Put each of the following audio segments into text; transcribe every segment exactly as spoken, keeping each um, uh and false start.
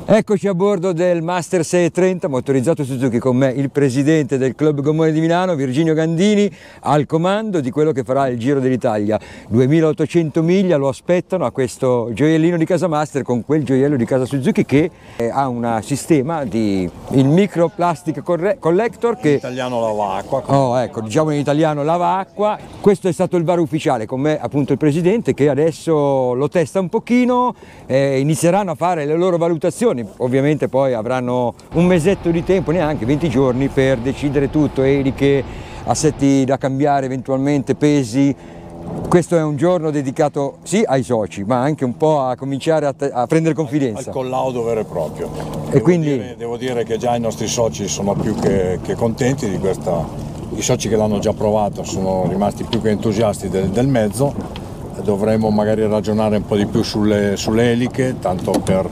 Eccoci a bordo del Master seicentotrenta motorizzato Suzuki, con me il presidente del Club Gommone di Milano, Virginio Gandini, al comando di quello che farà il Giro dell'Italia. duemilaottocento miglia lo aspettano a questo gioiellino di casa Master, con quel gioiello di casa Suzuki che ha un sistema di il microplastic collector che... In italiano lava acqua. Oh, ecco, diciamo in italiano lava acqua. Questo è stato il varo ufficiale, con me appunto il presidente che adesso lo testa un pochino, eh, inizieranno a fare le loro valutazioni. Ovviamente poi avranno un mesetto di tempo, neanche venti giorni, per decidere tutto, eliche, assetti da cambiare eventualmente, pesi. Questo è un giorno dedicato sì ai soci, ma anche un po' a cominciare a, a prendere confidenza. Al collaudo vero e proprio. E devo, quindi... dire, devo dire che già i nostri soci sono più che, che contenti di questa. I soci che l'hanno già provato sono rimasti più che entusiasti del, del mezzo. Dovremmo magari ragionare un po' di più sulle, sulle eliche, tanto per...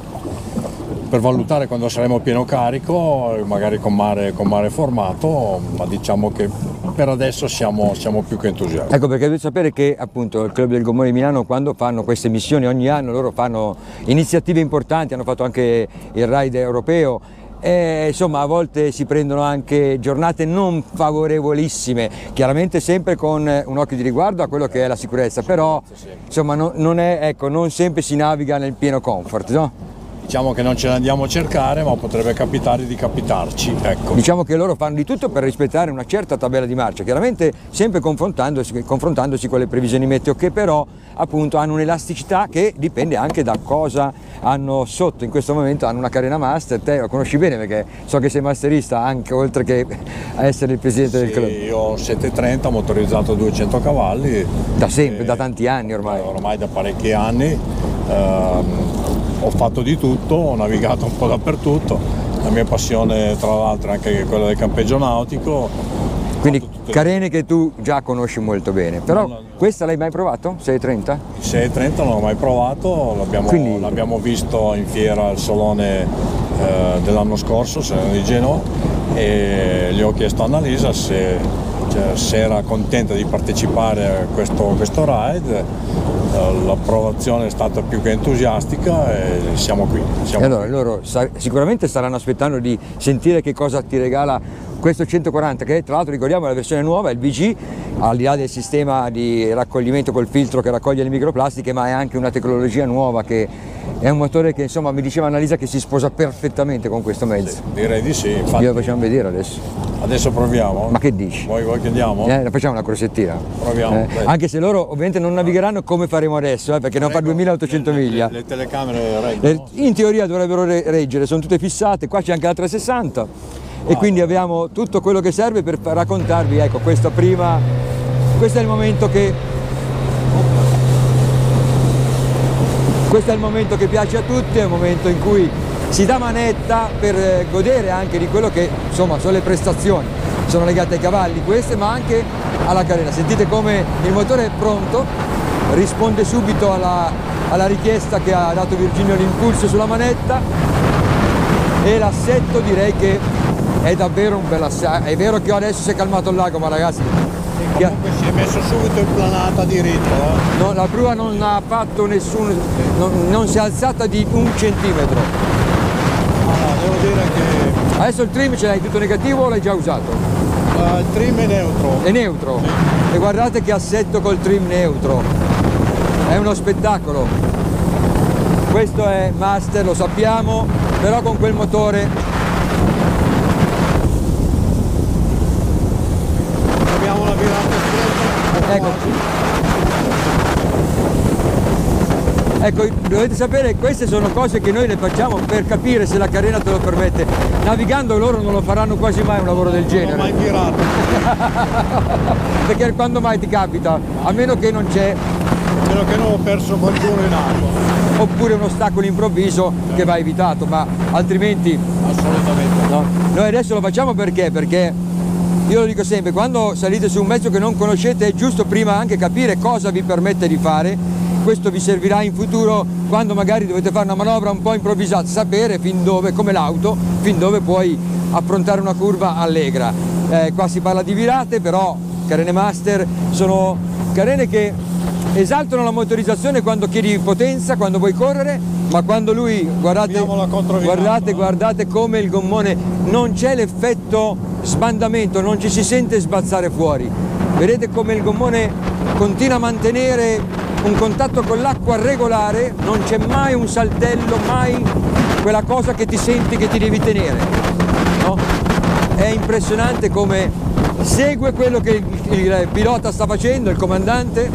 per valutare quando saremo pieno carico, magari con mare, con mare formato, ma diciamo che per adesso siamo, siamo più che entusiasti. Ecco, perché dovete sapere che appunto il Club del Gommone di Milano, quando fanno queste missioni ogni anno, loro fanno iniziative importanti, hanno fatto anche il ride europeo, e insomma a volte si prendono anche giornate non favorevolissime, chiaramente sempre con un occhio di riguardo a quello che è la sicurezza, però insomma non, non, è, ecco, non sempre si naviga nel pieno comfort, no? Diciamo che non ce ne andiamo a cercare, ma potrebbe capitare di capitarci, ecco. Diciamo che loro fanno di tutto per rispettare una certa tabella di marcia, chiaramente sempre confrontandosi, confrontandosi con le previsioni meteo, che però appunto hanno un'elasticità che dipende anche da cosa hanno sotto. In questo momento hanno una carena master, te lo conosci bene perché so che sei masterista anche, oltre che a essere il presidente sì, del club. Io ho settecentotrenta motorizzato duecento cavalli. Da sempre, da tanti anni ormai. Ormai da parecchi anni. Ehm, Ho fatto di tutto, ho navigato un po' dappertutto, la mia passione tra l'altro è anche quella del campeggio nautico. Quindi carene che tu già conosci molto bene, però no, no, no. Questa l'hai mai provato? seicentotrenta? Il seicentotrenta non l'ho mai provato, l'abbiamo Quindi... visto in fiera al Salone eh, dell'anno scorso, Salone di Genova, e gli ho chiesto a Annalisa se, cioè, se era contenta di partecipare a questo, questo ride. L'approvazione è stata più che entusiastica e siamo qui. Siamo e allora qui. Loro sicuramente staranno aspettando di sentire che cosa ti regala questo centoquaranta, che tra l'altro ricordiamo è la versione nuova, è il V G, al di là del sistema di raccoglimento col filtro che raccoglie le microplastiche, ma è anche una tecnologia nuova, che è un motore che insomma mi diceva Annalisa che si sposa perfettamente con questo mezzo. Sì, direi di sì. Infatti, glielo facciamo vedere adesso. Adesso proviamo? Ma che dici? Vuoi, vuoi che andiamo? Eh, facciamo una corsettina. Proviamo. Eh, anche se loro ovviamente non navigheranno come faremo adesso, eh, perché non fa duemilaottocento miglia. Le, le telecamere reggono? In teoria dovrebbero reggere, sono tutte fissate, qua c'è anche la trecentosessanta ah, e quindi abbiamo tutto quello che serve per raccontarvi, ecco, questa prima, questo è il momento che questo è il momento che piace a tutti, è un momento in cui si dà manetta per godere anche di quello che insomma sono le prestazioni, sono legate ai cavalli queste, ma anche alla carena. Sentite come il motore è pronto, risponde subito alla, alla richiesta che ha dato Virginio, l'impulso sulla manetta, e l'assetto direi che è davvero un bel assetto. È vero che adesso si è calmato il lago, ma ragazzi, e comunque si è messo subito in planata diritto, eh? No, la prua non ha fatto nessun, non, non si è alzata di un centimetro. No, no, devo dire che... Adesso il trim ce l'hai tutto negativo o l'hai già usato? Uh, il trim è neutro. È neutro? Sì. E guardate che assetto col trim neutro, è uno spettacolo. Questo è Master, lo sappiamo, però con quel motore... Abbiamo una virata stretta. Ecco. Ecco, dovete sapere, queste sono cose che noi le facciamo per capire se la carena te lo permette. Navigando loro non lo faranno quasi mai un lavoro del genere. Non ho mai virato. Perché quando mai ti capita? A meno che non c'è... A meno che non ho perso qualcuno in acqua. Oppure un ostacolo improvviso che va evitato, ma altrimenti... Assolutamente. No. Noi adesso lo facciamo perché? Perché io lo dico sempre, quando salite su un mezzo che non conoscete è giusto prima anche capire cosa vi permette di fare. Questo vi servirà in futuro quando magari dovete fare una manovra un po' improvvisata, sapere fin dove, come l'auto, fin dove puoi affrontare una curva allegra. Eh, qua si parla di virate, però carene Master sono carene che esaltano la motorizzazione quando chiedi potenza, quando vuoi correre, ma quando lui, guardate, guardate, guardate come il gommone, non c'è l'effetto sbandamento, non ci si sente sbazzare fuori. Vedete come il gommone continua a mantenere un contatto con l'acqua regolare, non c'è mai un saltello, mai quella cosa che ti senti che ti devi tenere, no? È impressionante come segue quello che il, il pilota sta facendo, il comandante.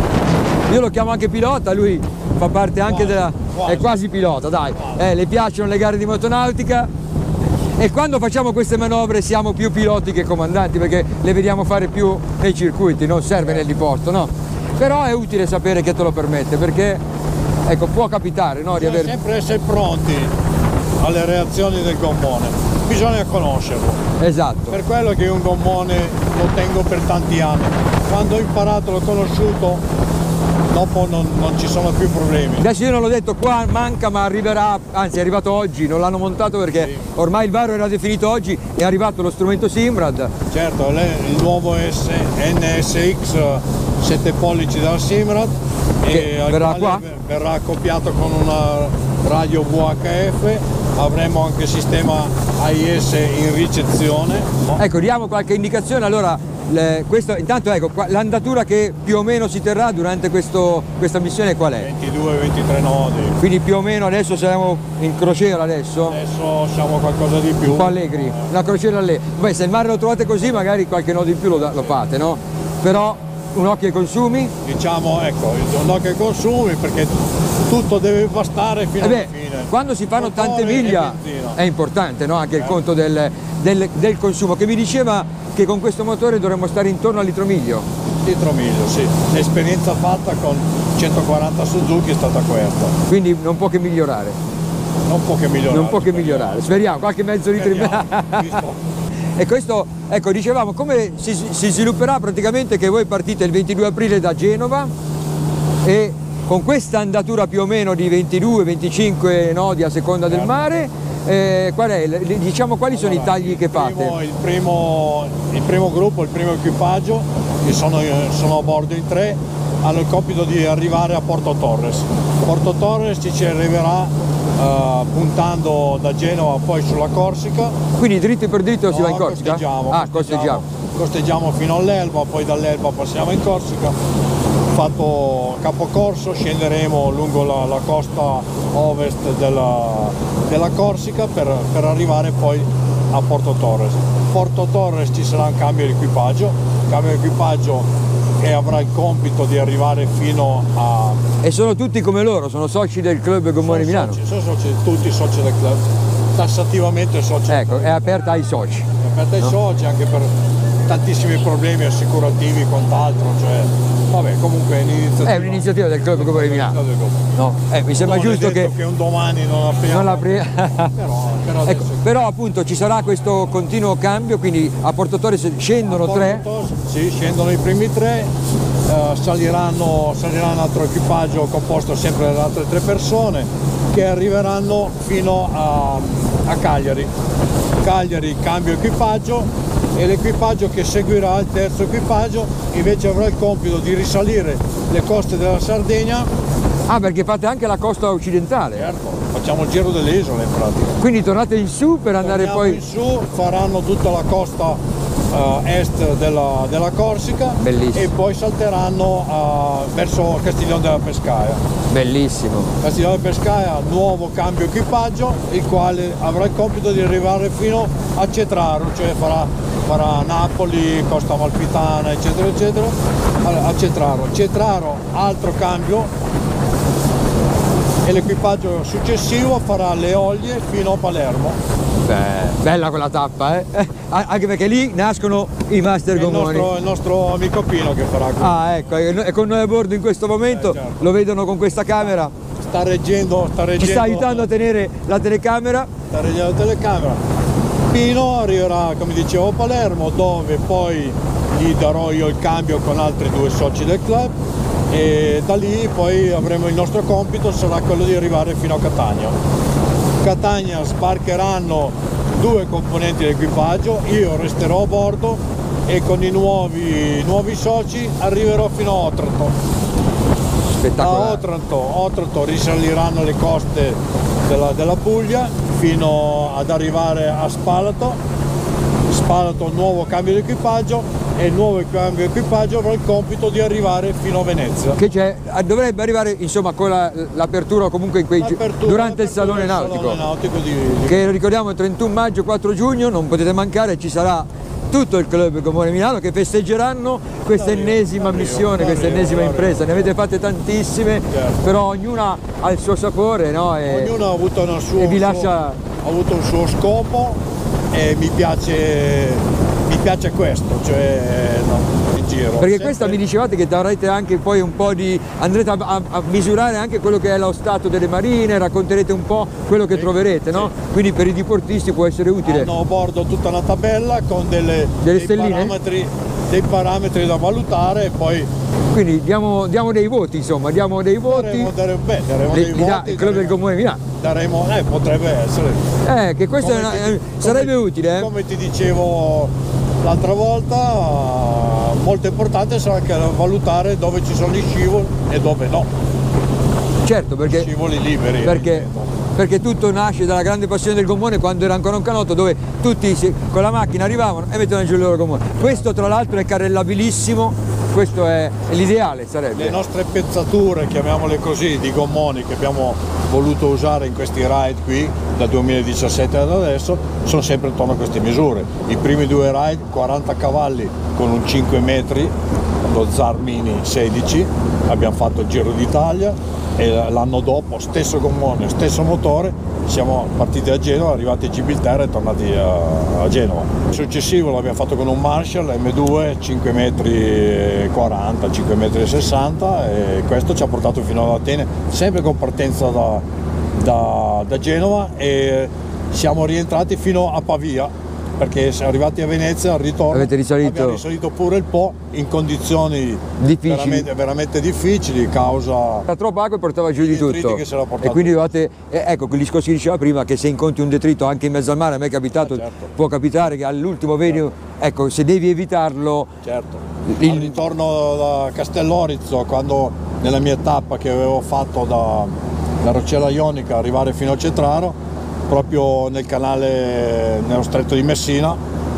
Io lo chiamo anche pilota, lui fa parte anche quasi, della... Quasi. È quasi pilota, dai. Eh, le piacciono le gare di motonautica e quando facciamo queste manovre siamo più piloti che comandanti perché le vediamo fare più nei circuiti, non serve nel diporto, no? Però è utile sapere che te lo permette perché, ecco, può capitare, no? Di Bisogna aver... sempre essere pronti alle reazioni del gommone, bisogna conoscerlo. Esatto. Per quello che un gommone lo tengo per tanti anni, quando ho imparato, l'ho conosciuto, dopo non, non ci sono più problemi. Adesso io non l'ho detto qua, manca, ma arriverà, anzi è arrivato oggi, non l'hanno montato perché sì. Ormai il varo era definito oggi, è arrivato lo strumento Simrad. Certo, il nuovo N S X sette pollici dalla Simrad che e verrà qua? Verrà accoppiato con una radio V H F, avremo anche il sistema A I S in ricezione. Ecco, diamo qualche indicazione, allora le, questo, intanto ecco, l'andatura che più o meno si terrà durante questo, questa missione qual è? ventidue ventitré nodi. Quindi più o meno adesso siamo in crociera adesso? Adesso siamo qualcosa di più. Un po' allegri, una crociera allegri. Beh, se il mare lo trovate così magari qualche nodo in più lo, lo fate, no? Però un occhio ai consumi? Diciamo, ecco, un occhio ai consumi perché tutto deve bastare fino eh beh, alla fine. Quando si fanno Motore tante miglia è importante, no? Anche eh. il conto del, del, del consumo, che mi diceva che con questo motore dovremmo stare intorno al litro miglio. Litro miglio, sì. L'esperienza fatta con centoquaranta Suzuki è stata questa. Quindi non può che migliorare. Non può che migliorare. Non può che migliorare, speriamo, qualche mezzo litro in meno. E questo, ecco, dicevamo, come si, si svilupperà praticamente che voi partite il ventidue aprile da Genova e con questa andatura più o meno di ventidue venticinque nodi a seconda del mare, eh, qual è, diciamo, quali sono allora, i tagli che primo, fate? Il primo, il primo gruppo, il primo equipaggio, che sono, sono a bordo in tre, hanno il compito di arrivare a Porto Torres. Porto Torres ci, ci arriverà Uh, puntando da Genova poi sulla Corsica. Quindi dritto per dritto no, si va in Corsica? Costeggiamo, ah, costeggiamo. Costeggiamo fino all'Elba, poi dall'Elba passiamo in Corsica. Fatto capocorso scenderemo lungo la, la costa ovest della, della Corsica per, per arrivare poi a Porto Torres. Porto Torres ci sarà un cambio di equipaggio, cambio di equipaggio e avrà il compito di arrivare fino a... E sono tutti come loro, sono soci del club Gommone Milano? Soci, sono soci, tutti soci del club, tassativamente soci. Ecco, è aperta ai soci. È aperta ai no? soci anche per tantissimi problemi assicurativi e quant'altro, cioè... Vabbè, comunque è un'iniziativa. È un'iniziativa del club Gommone Milano. No, eh, mi sembra non giusto che... che un domani non apriamo. Non apri... però, però, ecco, però appunto ci sarà questo continuo cambio, quindi a Porto Torres scendono a tre? Torres, sì, scendono i primi tre, eh, saliranno, salirà un altro equipaggio composto sempre da altre tre persone che arriveranno fino a, a Cagliari. Cagliari cambio equipaggio e l'equipaggio che seguirà, il terzo equipaggio, invece avrà il compito di risalire le coste della Sardegna. Ah, perché fate anche la costa occidentale? Certo, facciamo il giro delle isole in pratica. Quindi tornate in su per andare Torniamo poi... in su, faranno tutta la costa uh, est della, della Corsica. Bellissimo. E poi salteranno uh, verso Castiglione della Pescaia. Bellissimo. Castiglione della Pescaia, nuovo cambio equipaggio, il quale avrà il compito di arrivare fino a Cetraro, cioè farà, farà Napoli, Costa Amalfitana, eccetera, eccetera, a Cetraro. Cetraro, altro cambio, e l'equipaggio successivo farà le Olie fino a Palermo. Beh, bella quella tappa, eh? Anche perché lì nascono i master gommoni. Il nostro, il nostro amico Pino che farà qui. Ah, ecco, è con noi a bordo in questo momento, eh, certo. Lo vedono con questa camera. Sta reggendo, sta reggendo. Ci sta aiutando a tenere la telecamera. Sta reggendo la telecamera. Pino arriverà, come dicevo, a Palermo, dove poi gli darò io il cambio con altri due soci del club. E da lì poi avremo il nostro compito, sarà quello di arrivare fino a Catania. Catania sbarcheranno due componenti dell'equipaggio, io resterò a bordo e con i nuovi, nuovi soci arriverò fino a Otranto. Spettacolare. A Otranto, Otranto risaliranno le coste della, della Puglia fino ad arrivare a Spalato. Spalato nuovo cambio di equipaggio e il nuovo cambio di equipaggio avrà il compito di arrivare fino a Venezia. Che c'è, dovrebbe arrivare insomma con la, l'apertura comunque in quei durante il salone nautico, salone nautico di, di... che lo ricordiamo il trentuno maggio, quattro giugno, non potete mancare, ci sarà tutto il Club Gomone Milano che festeggeranno questa ennesima missione, questa ennesima impresa. Ne avete fatte tantissime, certo. Però ognuna ha il suo sapore, no? E, ognuno ha avuto, una sua, e vi un lascia... suo, ha avuto un suo scopo e mi piace, mi piace questo, cioè no, in giro. Perché sempre... questa mi dicevate che avrete anche poi un po' di... andrete a, a, a misurare anche quello che è lo stato delle marine, racconterete un po' quello che sì, troverete, no? Sì. Quindi per i diportisti può essere utile. Hanno a bordo tutta una tabella con delle, delle dei, parametri, dei parametri da valutare e poi... Quindi diamo, diamo dei voti, insomma, diamo dei voti. Daremo, daremo, beh, daremo Le, dei voti. Da, il Club del Gomone Milano. Daremo, eh, potrebbe essere. Eh, che questo è una, ti, sarebbe come, utile. Eh? Come ti dicevo l'altra volta, molto importante sarà anche valutare dove ci sono gli scivoli e dove no. Certo, perché... Scivoli liberi. Perché, perché tutto nasce dalla grande passione del gommone quando era ancora un canotto dove tutti si, con la macchina arrivavano e mettevano giù il loro gommone. Questo tra l'altro è carrellabilissimo. Questo è, è l'ideale, sarebbe. Le nostre pezzature, chiamiamole così, di gommoni che abbiamo voluto usare in questi ride qui dal duemiladiciassette ad adesso sono sempre intorno a queste misure. I primi due ride quaranta cavalli con un cinque metri, lo Zar Mini sedici, abbiamo fatto il Giro d'Italia e l'anno dopo stesso gommone, stesso motore, siamo partiti da Genova, arrivati a Gibilterra e tornati a, a Genova. Il successivo l'abbiamo fatto con un Marshall M due cinque metri e quaranta, cinque metri e sessanta e questo ci ha portato fino ad Atene, sempre con partenza da, da, da Genova e siamo rientrati fino a Pavia perché siamo arrivati a Venezia al ritorno. Avete risalito? Abbiamo risalito pure il Po in condizioni difficili. Veramente, veramente difficili causa era troppo acqua e portava giù di tutto che se l'ha e quindi dovete, eh, ecco quel discorso che diceva prima che se incontri un detrito anche in mezzo al mare, a me è capitato, eh, certo. può capitare che all'ultimo vedi, certo. Ecco, se devi evitarlo, certo. il... Al ritorno da Castellorizzo, quando nella mia tappa che avevo fatto da, da Rocella Ionica arrivare fino a Cetraro, proprio nel canale, nello stretto di Messina,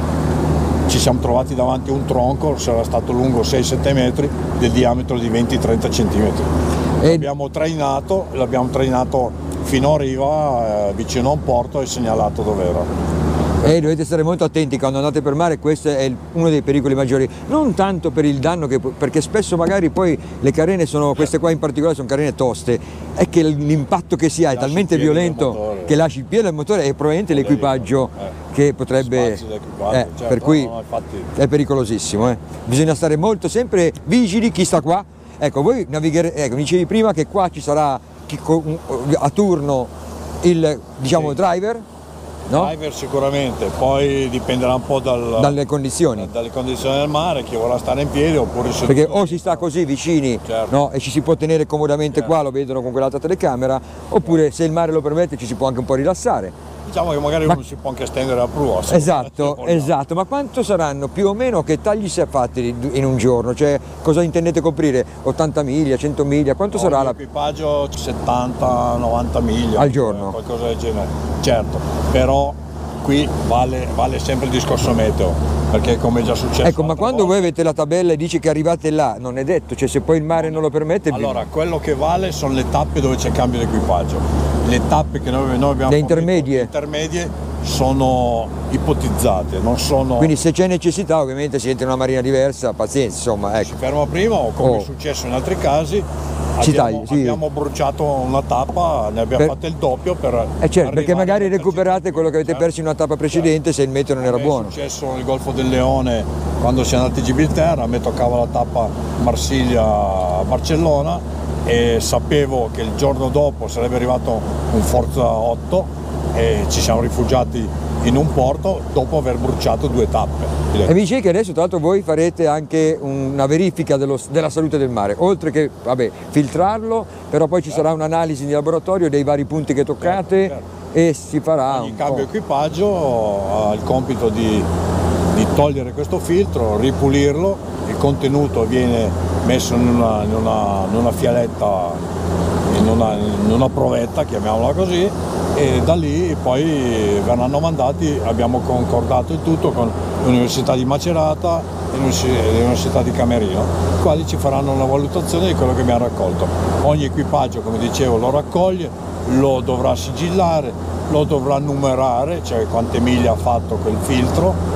ci siamo trovati davanti a un tronco, sarà stato lungo sei sette metri, del diametro di venti trenta centimetri. E... L'abbiamo trainato, l'abbiamo trainato fino a riva, eh, vicino a un porto e segnalato dove era. E dovete stare molto attenti quando andate per mare, questo è uno dei pericoli maggiori, non tanto per il danno, che, perché spesso magari poi le carene sono, queste qua in particolare sono carene toste, è che l'impatto che si ha è lasci talmente violento che lasci il piede al motore e probabilmente l'equipaggio eh, che potrebbe, eh, certo, per cui no, infatti... è pericolosissimo, eh. Bisogna stare molto sempre vigili chi sta qua, ecco voi navigherete, ecco, mi dicevi prima che qua ci sarà chi, a turno il diciamo sì. driver. No? Driver sicuramente, poi dipenderà un po' dal, dalle condizioni dalle condizioni del mare, chi vorrà stare in piedi oppure se perché o si sta così vicini, certo. No? E ci si può tenere comodamente, certo. Qua lo vedono con quell'altra telecamera, oppure se il mare lo permette ci si può anche un po' rilassare. Diciamo che magari ma... uno si può anche stendere a prua. Esatto, esatto, ma quanto saranno più o meno, che tagli si è fatti in un giorno? Cioè cosa intendete coprire? ottanta miglia, cento miglia, quanto no, sarà? L'equipaggio settanta novanta miglia. Al giorno? Qualcosa del genere, certo, però qui vale, vale sempre il discorso meteo, perché come è già successo. Ecco, ma quando volta, voi avete la tabella e dici che arrivate là, non è detto, cioè se poi il mare non lo permette... Allora, quello che vale sono le tappe dove c'è cambio di equipaggio. Le tappe che noi, noi abbiamo... Le intermedie? Le intermedie sono ipotizzate, non sono... Quindi se c'è necessità ovviamente si entra in una marina diversa, pazienza, insomma, ecco. Si ferma prima o come oh. è successo in altri casi, Ci abbiamo, tagli, sì. abbiamo bruciato una tappa, ne abbiamo per... fatto il doppio per... Eh certo, perché magari recuperate quello che avete certo. perso in una tappa precedente, certo. Se il meteo non era buono. È successo nel Golfo del Leone quando siamo andati a Gibilterra, a me toccava la tappa Marsiglia-Barcellona e sapevo che il giorno dopo sarebbe arrivato un Forza otto e ci siamo rifugiati in un porto dopo aver bruciato due tappe. E mi dicevi che adesso tra l'altro voi farete anche una verifica dello, della salute del mare, oltre che vabbè, filtrarlo, però poi ci sarà un'analisi di laboratorio dei vari punti che toccate, certo, certo. E si farà ogni un cambio po'. Equipaggio ha il compito di, di togliere questo filtro, ripulirlo, il contenuto viene messo in una, in una, in una fialetta, in una, in una provetta, chiamiamola così, e da lì poi verranno mandati, abbiamo concordato il tutto con l'Università di Macerata e l'Università di Camerino, i quali ci faranno una valutazione di quello che abbiamo raccolto. Ogni equipaggio, come dicevo, lo raccoglie, lo dovrà sigillare, lo dovrà numerare, cioè quante miglia ha fatto quel filtro,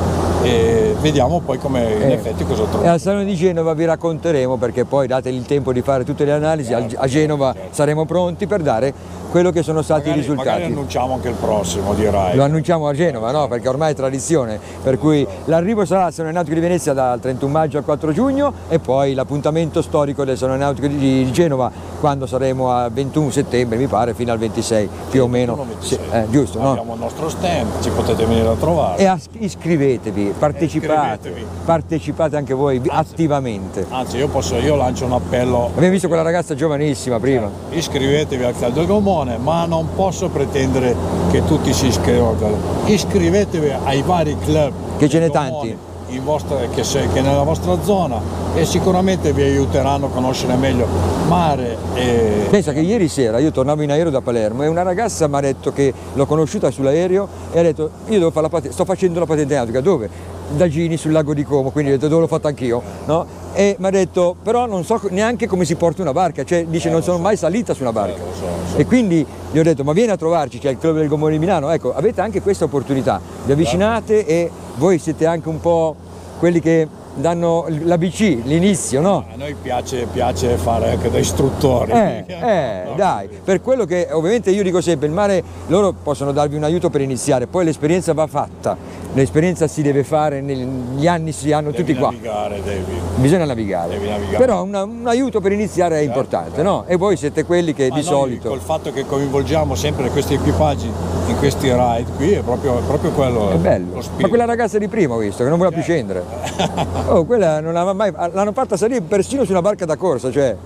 e vediamo poi come in eh, effetti cosa troviamo. E al Salone di Genova vi racconteremo, perché poi dategli il tempo di fare tutte le analisi, certo, a Genova certo. saremo pronti per dare quello che sono stati magari, i risultati. Magari annunciamo anche il prossimo, direi. Lo annunciamo a Genova, no? Perché ormai è tradizione, per cui l'arrivo sarà al Salone Nautico di Venezia dal trentuno maggio al quattro giugno e poi l'appuntamento storico del Salone Nautico di Genova quando saremo al ventuno settembre, mi pare, fino al ventisei più o meno. Sì, eh, giusto, no? Abbiamo il nostro stand, ci potete venire a trovare. E iscrivetevi, partecipate, iscrivetevi. partecipate anche voi anzi, attivamente. Anzi, io, posso, io lancio un appello. Abbiamo visto quella ragazza giovanissima prima. Cioè, iscrivetevi al Club del Gommone, ma non posso pretendere che tutti si iscrivano. Iscrivetevi ai vari club. Che ce n'è tanti. In vostra, che, se, che nella vostra zona, e sicuramente vi aiuteranno a conoscere meglio mare e... Pensa che ieri sera io tornavo in aereo da Palermo e una ragazza mi ha detto che l'ho conosciuta sull'aereo e ha detto io devo fare la patente, sto facendo la patente nautica, dove? Da Gini sul lago di Como, quindi ho detto dove l'ho fatta anch'io, no? E mi ha detto però non so neanche come si porta una barca, cioè dice eh, non sono so. mai salita su una barca, eh, lo so, lo so. E quindi gli ho detto ma vieni a trovarci, c'è il Club del Gommone di Milano, ecco avete anche questa opportunità, vi avvicinate e voi siete anche un po' quelli che danno l'A B C, l'inizio, no? A noi piace, piace fare anche da istruttori. Eh, eh no, dai, per quello che ovviamente io dico sempre, il mare, loro possono darvi un aiuto per iniziare, poi l'esperienza va fatta, l'esperienza si deve fare, negli anni si hanno devi tutti qua. Navigare, devi. Bisogna navigare, devi navigare. Però una, un aiuto per iniziare è certo, importante, certo. no? E voi siete quelli che Ma di solito... Col fatto che coinvolgiamo sempre questi equipaggi in questi ride qui è proprio, è proprio quello. È bello. Ma quella ragazza di prima ho visto, che non voleva certo. più scendere. Oh, quella non aveva mai, l'hanno fatta salire persino su una barca da corsa, cioè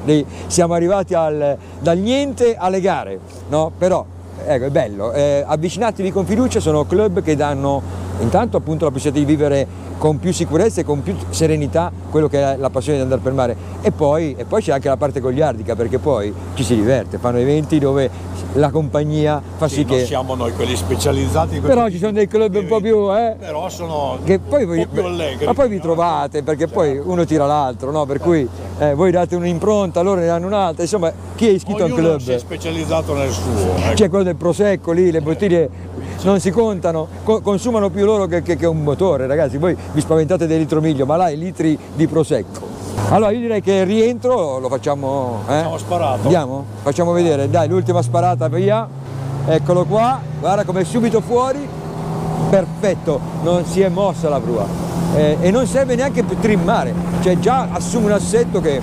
siamo arrivati al, dal niente alle gare, no? Però ecco, è bello, eh, avvicinatevi con fiducia, sono club che danno intanto appunto la possibilità di vivere con più sicurezza e con più serenità quello che è la passione di andare per mare, e poi, e poi c'è anche la parte goliardica, perché poi ci si diverte, fanno eventi dove la compagnia fa sì, sì che... non siamo noi quelli specializzati in però ci sono dei club un po' più eh però sono che poi un vi, po' più allegri, ma poi vi no? trovate perché certo. poi uno tira l'altro, no? Per certo. cui eh, voi date un'impronta, loro ne danno un'altra, insomma chi è iscritto Ognuno al club si è specializzato nel suo, ecco. C'è quello del prosecco lì, le bottiglie non si contano, co consumano più loro che, che, che un motore, ragazzi, voi vi spaventate dei litro miglio, ma là i litri di prosecco. Allora io direi che il rientro lo facciamo, eh? Facciamo sparato. Andiamo? Facciamo vedere, dai, l'ultima sparata, via. Eccolo qua, guarda com'è subito fuori, perfetto, non si è mossa la prua eh, e non serve neanche più trimmare, cioè già assume un assetto che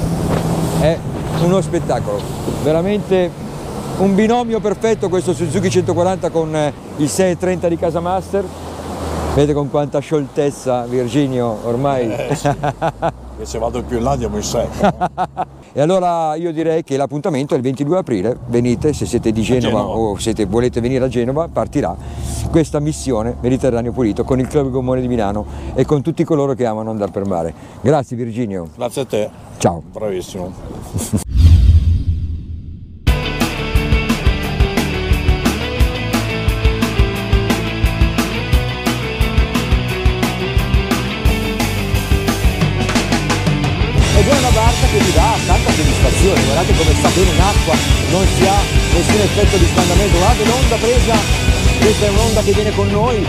è uno spettacolo, veramente un binomio perfetto questo Suzuki centoquaranta con eh, il sei trenta di Casamaster. Vedete con quanta scioltezza Virginio ormai... Eh, sì. E se vado più in là diamo il sei. E allora io direi che l'appuntamento è il ventidue aprile, venite se siete di Genova, Genova. o se volete venire a Genova, partirà questa missione Mediterraneo Pulito con il Club Gommone di Milano e con tutti coloro che amano andare per mare. Grazie Virginio. Grazie a te. Ciao. Bravissimo. Ed è una barca che vi dà tanta soddisfazione, guardate come sta bene in acqua, non si ha nessun effetto di scaldamento, guardate l'onda presa, questa è un'onda che viene con noi.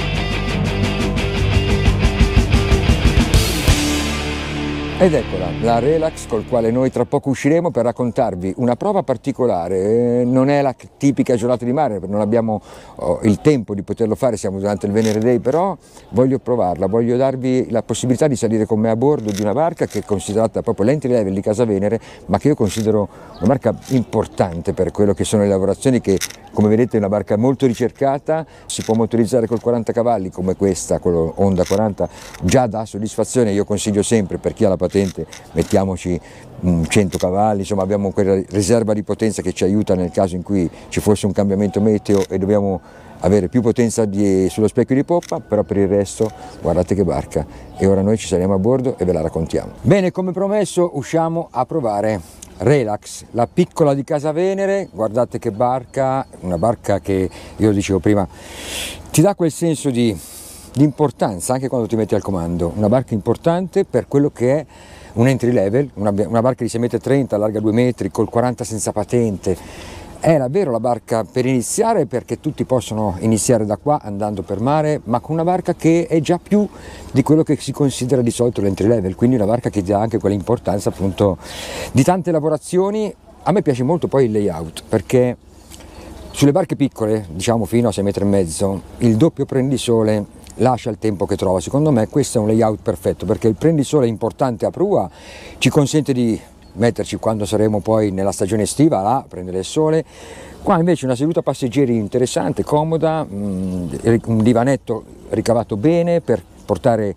Ed eccola, la Relax col quale noi tra poco usciremo per raccontarvi una prova particolare, eh, non è la tipica giornata di mare, non abbiamo oh, il tempo di poterlo fare, siamo durante il Venere Day, però voglio provarla, voglio darvi la possibilità di salire con me a bordo di una barca che è considerata proprio l'entry level di Casa Venere, ma che io considero una barca importante per quello che sono le lavorazioni che come vedete è una barca molto ricercata, si può motorizzare col quaranta cavalli come questa, con lo Honda quaranta, già dà soddisfazione. Io consiglio sempre, per chi ha la patente, mettiamoci cento cavalli, insomma abbiamo quella riserva di potenza che ci aiuta nel caso in cui ci fosse un cambiamento meteo e dobbiamo avere più potenza di, sullo specchio di poppa, però per il resto guardate che barca. E ora noi ci saliamo a bordo e ve la raccontiamo. Bene, come promesso usciamo a provare Relax, la piccola di Casa Venere. Guardate che barca, una barca che io dicevo prima ti dà quel senso di, di importanza anche quando ti metti al comando, una barca importante per quello che è un entry level, una, una barca di sei virgola trenta metri, larga due metri, col quaranta senza patente. È davvero la barca per iniziare, perché tutti possono iniziare da qua andando per mare, ma con una barca che è già più di quello che si considera di solito l'entry level, quindi una barca che dà anche quell'importanza appunto di tante lavorazioni. A me piace molto poi il layout, perché sulle barche piccole, diciamo fino a sei virgola cinque metri, il doppio prendisole lascia il tempo che trova. Secondo me questo è un layout perfetto, perché il prendisole importante a prua ci consente di metterci quando saremo poi nella stagione estiva là a prendere il sole. Qua invece una seduta passeggeri interessante, comoda, un divanetto ricavato bene per portare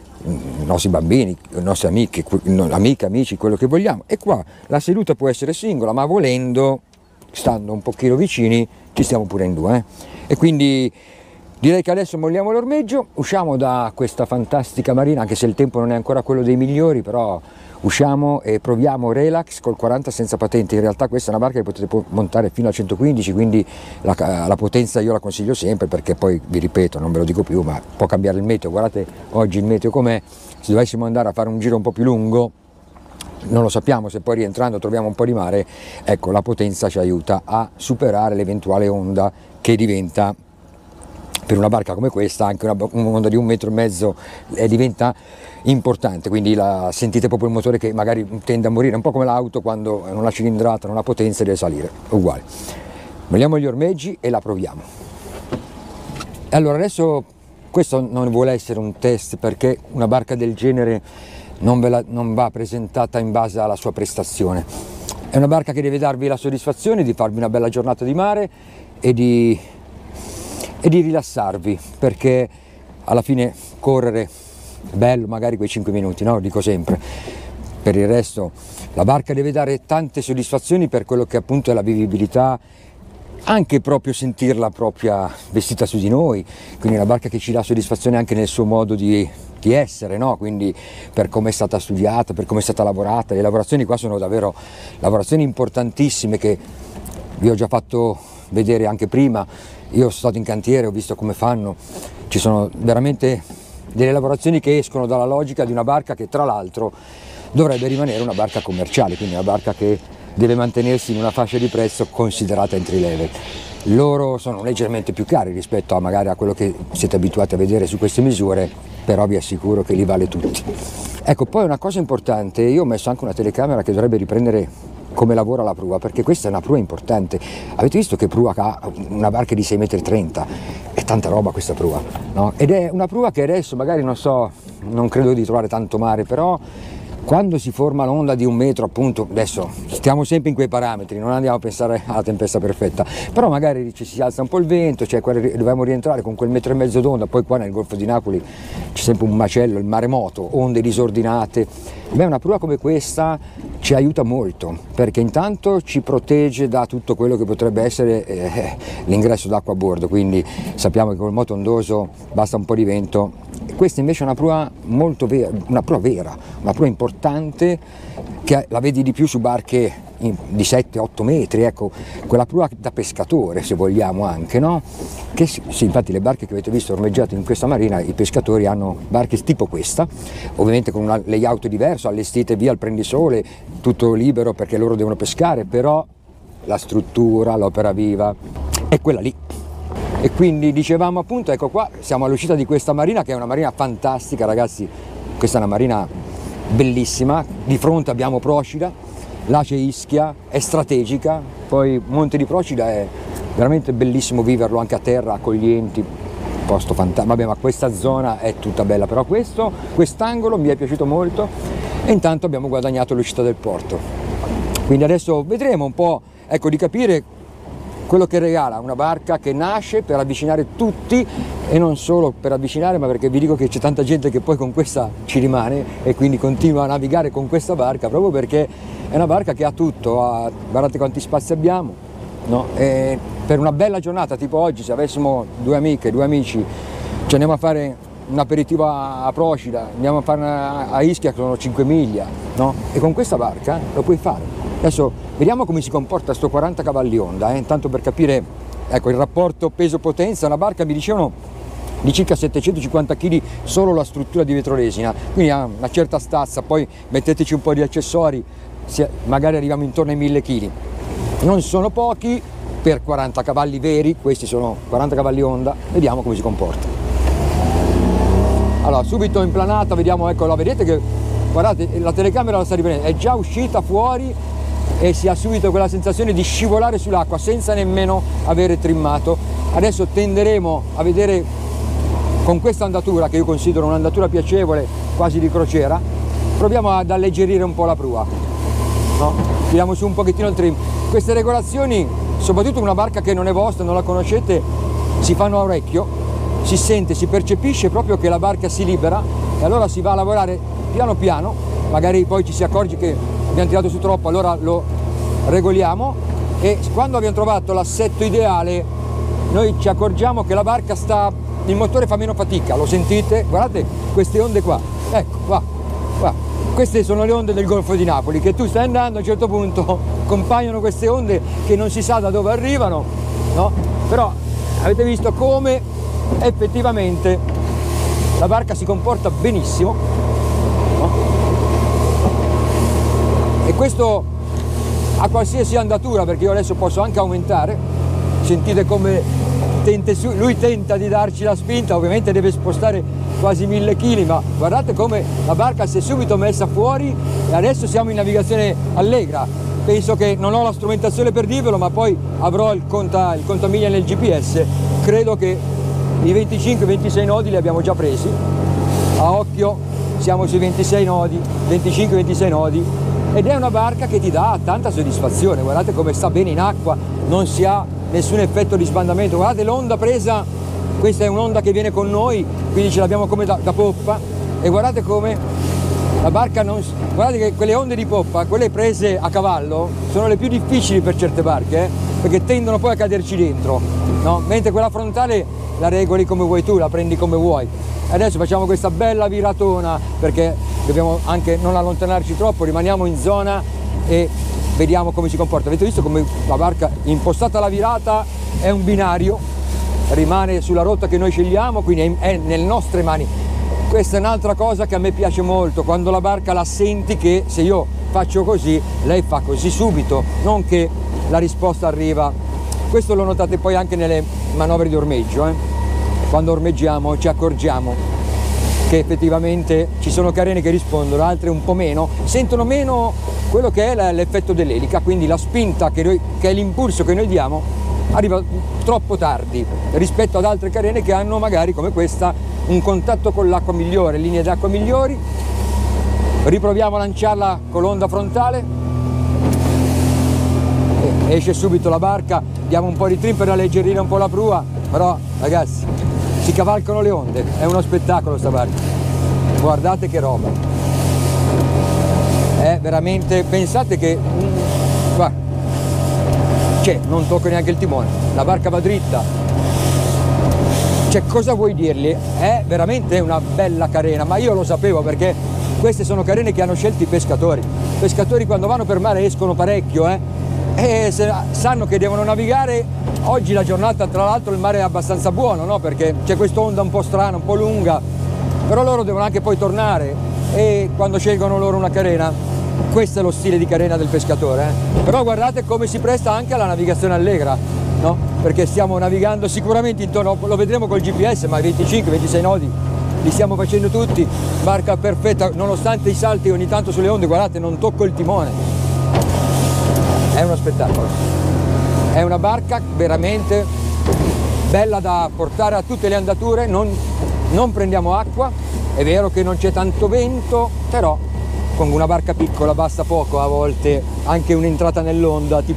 i nostri bambini, i nostri amici, amiche, amici, quello che vogliamo. E qua la seduta può essere singola, ma volendo, stando un pochino vicini, ci stiamo pure in due. Eh? E quindi direi che adesso molliamo l'ormeggio, usciamo da questa fantastica marina, anche se il tempo non è ancora quello dei migliori, però usciamo e proviamo Relax col quaranta senza patente. In realtà questa è una barca che potete montare fino a centoquindici, quindi la, la potenza io la consiglio sempre, perché poi vi ripeto, non ve lo dico più, ma può cambiare il meteo. Guardate oggi il meteo com'è, se dovessimo andare a fare un giro un po' più lungo, non lo sappiamo, se poi rientrando troviamo un po' di mare, ecco la potenza ci aiuta a superare l'eventuale onda che diventa, per una barca come questa, anche una, un'onda di un metro e mezzo eh, diventa importante, quindi la, sentite proprio il motore che magari tende a morire, un po' come l'auto quando non ha cilindrata, non ha potenza e deve salire, uguale. Molliamo gli ormeggi e la proviamo. Allora adesso questo non vuole essere un test, perché una barca del genere non, ve la, non va presentata in base alla sua prestazione. È una barca che deve darvi la soddisfazione di farvi una bella giornata di mare e di e di rilassarvi, perché alla fine correre è bello, magari quei cinque minuti, no? Dico sempre. Per il resto la barca deve dare tante soddisfazioni per quello che appunto è la vivibilità, anche proprio sentirla propria vestita su di noi, quindi una barca che ci dà soddisfazione anche nel suo modo di, di essere, no? Quindi per come è stata studiata, per come è stata lavorata. Le lavorazioni qua sono davvero lavorazioni importantissime che vi ho già fatto vedere anche prima. Io sono stato in cantiere, ho visto come fanno, ci sono veramente delle lavorazioni che escono dalla logica di una barca che tra l'altro dovrebbe rimanere una barca commerciale, quindi una barca che deve mantenersi in una fascia di prezzo considerata entry level. Loro sono leggermente più cari rispetto a magari a quello che siete abituati a vedere su queste misure, però vi assicuro che li vale tutti. Ecco, poi una cosa importante, io ho messo anche una telecamera che dovrebbe riprendere come lavora la prua, perché questa è una prua importante. Avete visto che prua ha una barca di sei virgola trenta metri? È tanta roba questa prua, no? Ed è una prua che adesso magari non so, non credo di trovare tanto mare, però quando si forma l'onda di un metro, appunto, adesso stiamo sempre in quei parametri, non andiamo a pensare alla tempesta perfetta, però magari ci si alza un po' il vento, cioè dobbiamo rientrare con quel metro e mezzo d'onda, poi qua nel Golfo di Napoli c'è sempre un macello, il maremoto, onde disordinate. Beh, una prua come questa ci aiuta molto, perché intanto ci protegge da tutto quello che potrebbe essere eh, l'ingresso d'acqua a bordo, quindi sappiamo che col moto ondoso basta un po' di vento. Questa invece è una prua molto vera, una prua vera, una prua importante, che la vedi di più su barche di sette otto metri, ecco, quella prua da pescatore, se vogliamo anche, no? Che sì, infatti le barche che avete visto ormeggiate in questa marina, i pescatori hanno barche tipo questa, ovviamente con un layout diverso, allestite via il prendisole, tutto libero perché loro devono pescare, però la struttura, l'opera viva è quella lì. E quindi dicevamo appunto, ecco qua, siamo all'uscita di questa marina che è una marina fantastica, ragazzi, questa è una marina bellissima, di fronte abbiamo Procida, là c'è Ischia, è strategica, poi Monte di Procida è veramente bellissimo viverlo anche a terra, accoglienti, posto fantastico, vabbè, ma questa zona è tutta bella, però questo, quest'angolo mi è piaciuto molto e intanto abbiamo guadagnato l'uscita del porto. Quindi adesso vedremo un po', ecco, di capire quello che regala una barca che nasce per avvicinare tutti, e non solo per avvicinare, ma perché vi dico che c'è tanta gente che poi con questa ci rimane e quindi continua a navigare con questa barca, proprio perché è una barca che ha tutto, ha, guardate quanti spazi abbiamo, no? E per una bella giornata tipo oggi, se avessimo due amiche, due amici, ci andiamo a fare un aperitivo a, a Procida, andiamo a fare una, a Ischia, che sono cinque miglia, no? E con questa barca lo puoi fare. Adesso vediamo come si comporta sto quaranta cavalli onda, eh? Intanto per capire, ecco, il rapporto peso-potenza. Una barca, mi dicevano, di circa settecentocinquanta chili solo la struttura di vetrolesina, quindi ha una certa stazza, poi metteteci un po' di accessori, magari arriviamo intorno ai mille chili. Non sono pochi per quaranta cavalli veri, questi sono quaranta cavalli onda, vediamo come si comporta. Allora, subito in planata, vediamo, ecco, la vedete che, guardate, la telecamera la sta riprendendo, è già uscita fuori e si ha subito quella sensazione di scivolare sull'acqua senza nemmeno avere trimmato. Adesso tenderemo a vedere con questa andatura, che io considero un'andatura piacevole, quasi di crociera, proviamo ad alleggerire un po' la prua, no? Tiriamo su un pochettino il trim. Queste regolazioni, soprattutto una barca che non è vostra, non la conoscete, si fanno a orecchio, si sente, si percepisce proprio che la barca si libera, e allora si va a lavorare piano piano, magari poi ci si accorge che abbiamo tirato su troppo, allora lo regoliamo, e quando abbiamo trovato l'assetto ideale noi ci accorgiamo che la barca sta, il motore fa meno fatica, lo sentite? Guardate queste onde qua, ecco qua, qua. Queste sono le onde del Golfo di Napoli, che tu stai andando, a un certo punto compaiono queste onde che non si sa da dove arrivano, no? Però avete visto come effettivamente la barca si comporta benissimo, no? E questo a qualsiasi andatura, perché io adesso posso anche aumentare, sentite come tente su, lui tenta di darci la spinta, ovviamente deve spostare quasi mille chili, ma guardate come la barca si è subito messa fuori e adesso siamo in navigazione allegra. Penso che non ho la strumentazione per dirvelo, ma poi avrò il, conta, il contamiglia nel G P S, credo che i venticinque ventisei nodi li abbiamo già presi, a occhio siamo sui ventisei nodi, venticinque ventisei nodi, ed è una barca che ti dà tanta soddisfazione. Guardate come sta bene in acqua, non si ha nessun effetto di sbandamento, guardate l'onda presa, questa è un'onda che viene con noi, quindi ce l'abbiamo come da, da poppa, e guardate come la barca non, guardate che quelle onde di poppa, quelle prese a cavallo, sono le più difficili per certe barche, eh, perché tendono poi a caderci dentro, no? Mentre quella frontale la regoli come vuoi tu, la prendi come vuoi. Adesso facciamo questa bella viratona, perché dobbiamo anche non allontanarci troppo, rimaniamo in zona e vediamo come si comporta. Avete visto come la barca impostata alla virata è un binario, rimane sulla rotta che noi scegliamo, quindi è nelle nostre mani. Questa è un'altra cosa che a me piace molto, quando la barca la senti che se io faccio così, lei fa così subito, non che la risposta arriva. Questo lo notate poi anche nelle manovre di ormeggio, eh? Quando ormeggiamo ci accorgiamo che effettivamente ci sono carene che rispondono, altre un po' meno, sentono meno quello che è l'effetto dell'elica, quindi la spinta che, noi, che è l'impulso che noi diamo arriva troppo tardi rispetto ad altre carene che hanno magari, come questa, un contatto con l'acqua migliore, linee d'acqua migliori. Riproviamo a lanciarla con l'onda frontale, e esce subito la barca, diamo un po' di trim per alleggerire un po' la prua, però ragazzi si cavalcano le onde, è uno spettacolo sta barca, guardate che roba, è veramente, pensate che guarda, cioè, non tocco neanche il timone, la barca va dritta, cioè cosa vuoi dirgli? È veramente una bella carena, ma io lo sapevo perché queste sono carene che hanno scelto i pescatori. I pescatori quando vanno per mare escono parecchio, eh? E se, sanno che devono navigare. Oggi la giornata, tra l'altro, il mare è abbastanza buono, no? Perché c'è quest'onda un po' strana, un po' lunga, però loro devono anche poi tornare, e quando scelgono loro una carena, questo è lo stile di carena del pescatore, eh? Però guardate come si presta anche alla navigazione allegra, no? Perché stiamo navigando sicuramente intorno, lo vedremo col G P S, ma i venticinque ventisei nodi li stiamo facendo tutti, barca perfetta, nonostante i salti ogni tanto sulle onde, guardate, non tocco il timone, è uno spettacolo, è una barca veramente bella da portare a tutte le andature, non, non prendiamo acqua, è vero che non c'è tanto vento, però con una barca piccola basta poco, a volte anche un'entrata nell'onda ti,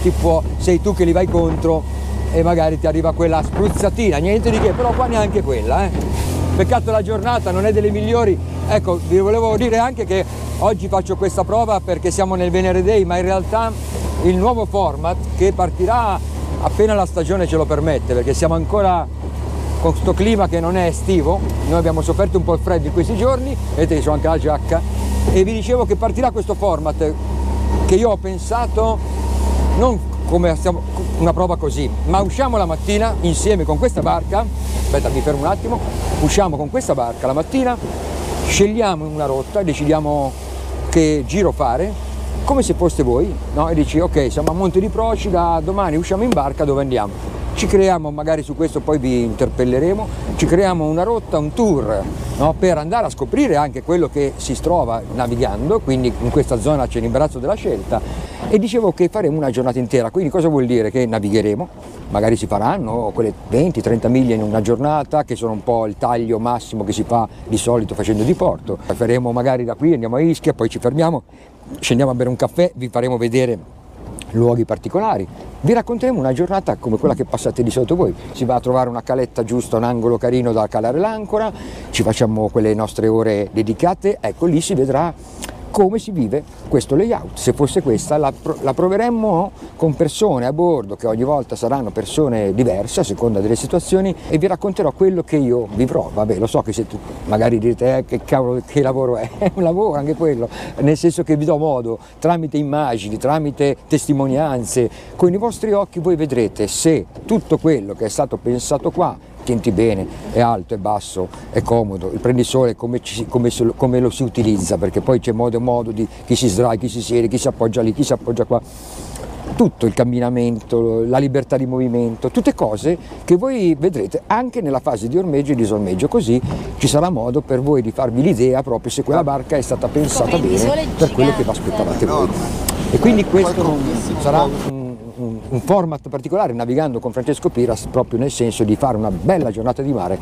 ti può, sei tu che li vai contro e magari ti arriva quella spruzzatina, niente di che, però qua neanche quella, eh. Peccato la giornata, non è delle migliori. Ecco, vi volevo dire anche che oggi faccio questa prova perché siamo nel Venere, ma in realtà il nuovo format che partirà appena la stagione ce lo permette, perché siamo ancora con questo clima che non è estivo, noi abbiamo sofferto un po' il freddo in questi giorni, vedete che c'ho anche la giacca, e vi dicevo che partirà questo format che io ho pensato non come stiamo, una prova così, ma usciamo la mattina insieme con questa barca, aspetta mi fermo un attimo, usciamo con questa barca la mattina, scegliamo una rotta, decidiamo che giro fare, come se foste voi, no? E dici ok, siamo a Monte di Procida, domani usciamo in barca, dove andiamo? Ci creiamo, magari su questo poi vi interpelleremo, ci creiamo una rotta, un tour, no? Per andare a scoprire anche quello che si trova navigando, quindi in questa zona c'è l'imbarazzo della scelta, e dicevo che faremo una giornata intera, quindi cosa vuol dire? Che navigheremo, magari si faranno quelle venti trenta miglia in una giornata, che sono un po' il taglio massimo che si fa di solito facendo di porto. Faremo magari da qui, andiamo a Ischia, poi ci fermiamo, scendiamo a bere un caffè, vi faremo vedere luoghi particolari, vi racconteremo una giornata come quella che passate di solito voi, si va a trovare una caletta giusta, un angolo carino da calare l'ancora, ci facciamo quelle nostre ore dedicate, ecco lì si vedrà come si vive questo layout. Se fosse questa la, la proveremmo con persone a bordo, che ogni volta saranno persone diverse a seconda delle situazioni, e vi racconterò quello che io vivrò. Vabbè, lo so che se tu magari direte eh, che cavolo, che lavoro è, è un lavoro anche quello, nel senso che vi do modo, tramite immagini, tramite testimonianze, con i vostri occhi voi vedrete se tutto quello che è stato pensato qua, tienti bene, è alto, è basso, è comodo, il prendisole come, ci, come, come lo si utilizza, perché poi c'è modo e modo di chi si sdraia, chi si siede, chi si appoggia lì, chi si appoggia qua, tutto il camminamento, la libertà di movimento, tutte cose che voi vedrete anche nella fase di ormeggio e disormeggio, così ci sarà modo per voi di farvi l'idea proprio se quella barca è stata pensata bene per quello che vi aspettavate voi. E quindi questo non sarà un un format particolare, navigando con Francesco Piras, proprio nel senso di fare una bella giornata di mare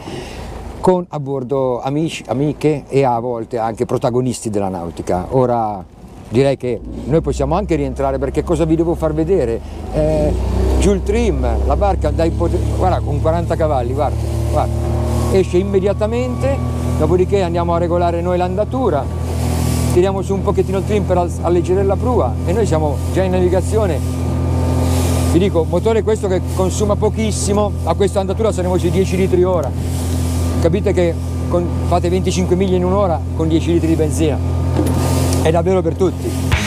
con a bordo amici, amiche e a volte anche protagonisti della nautica. Ora direi che noi possiamo anche rientrare, perché cosa vi devo far vedere? Eh, Joule Trim, la barca dai guarda, con quaranta cavalli, guarda, guarda, esce immediatamente, dopodiché andiamo a regolare noi l'andatura, tiriamo su un pochettino il trim per alleggerire la prua e noi siamo già in navigazione. Vi dico, motore questo che consuma pochissimo, a questa andatura saremo sui dieci litri ora. Capite che con, fate venticinque miglia in un'ora con dieci litri di benzina. È davvero per tutti.